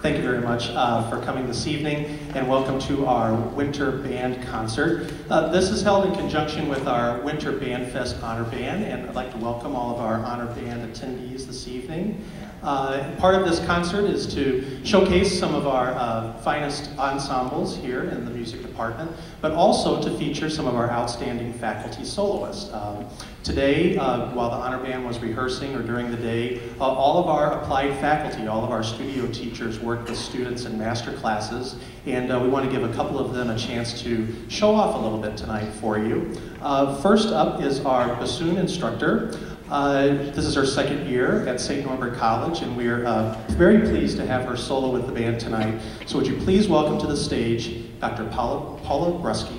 Thank you very much for coming this evening, and welcome to our Winter Band Concert. This is held in conjunction with our Winter Band Fest Honor Band, and I'd like to welcome all of our Honor Band attendees this evening. Part of this concert is to showcase some of our finest ensembles here in the music department, but also to feature some of our outstanding faculty soloists. Today, while the Honor Band was rehearsing or during the day, all of our applied faculty, all of our studio teachers worked with students in master classes, and we want to give a couple of them a chance to show off a little bit tonight for you. First up is our bassoon instructor. This is her second year at St. Norbert College, and we are very pleased to have her solo with the band tonight. So would you please welcome to the stage Dr. Paula Bruske.